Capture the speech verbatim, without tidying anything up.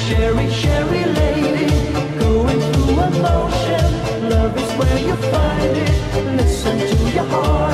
Sherry, Sherry lady, going through emotion. Love is where you find it. Listen to your heart.